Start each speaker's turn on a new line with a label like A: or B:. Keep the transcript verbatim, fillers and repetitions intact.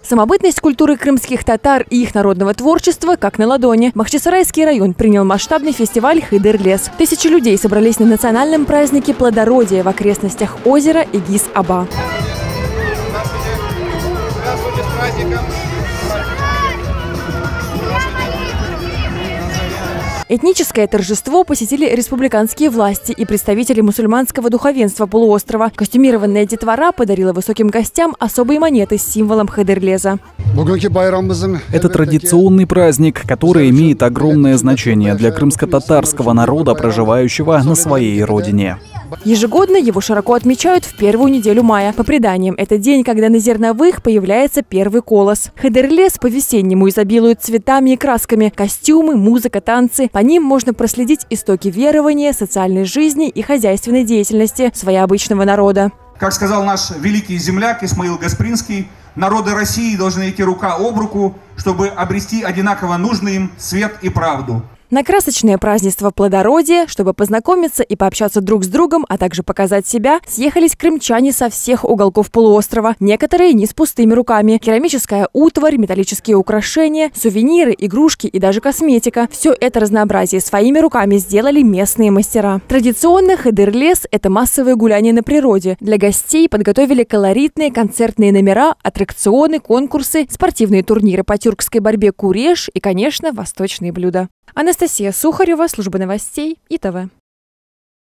A: Самобытность культуры крымских татар и их народного творчества как на ладони. Бахчисарайский район принял масштабный фестиваль «Хыдыр-лес». Тысячи людей собрались на национальном празднике плодородия в окрестностях озера Эгис-Аба.
B: Здравствуйте, с праздником!
A: Этническое торжество посетили республиканские власти и представители мусульманского духовенства полуострова. Костюмированная детвора подарила высоким гостям особые монеты с символом Хыдыр-леса.
C: Это традиционный праздник, который имеет огромное значение для крымско-татарского народа, проживающего на своей родине.
A: Ежегодно его широко отмечают в первую неделю мая. По преданиям, это день, когда на зерновых появляется первый колос. Хыдыр-лес по-весеннему изобилует цветами и красками. Костюмы, музыка, танцы. По ним можно проследить истоки верования, социальной жизни и хозяйственной деятельности своеобычного народа.
B: Как сказал наш великий земляк Исмаил Гаспринский, народы России должны идти рука об руку, чтобы обрести одинаково нужный им свет и правду.
A: На красочное празднество плодородия, чтобы познакомиться и пообщаться друг с другом, а также показать себя, съехались крымчане со всех уголков полуострова. Некоторые не с пустыми руками. Керамическая утварь, металлические украшения, сувениры, игрушки и даже косметика. Все это разнообразие своими руками сделали местные мастера. Традиционно Хыдыр-лес – это массовое гуляние на природе. Для гостей подготовили колоритные концертные номера, аттракционы, конкурсы, спортивные турниры по тюркской борьбе куреш и, конечно, восточные блюда. Анастасия Сухарева, служба новостей ИТВ.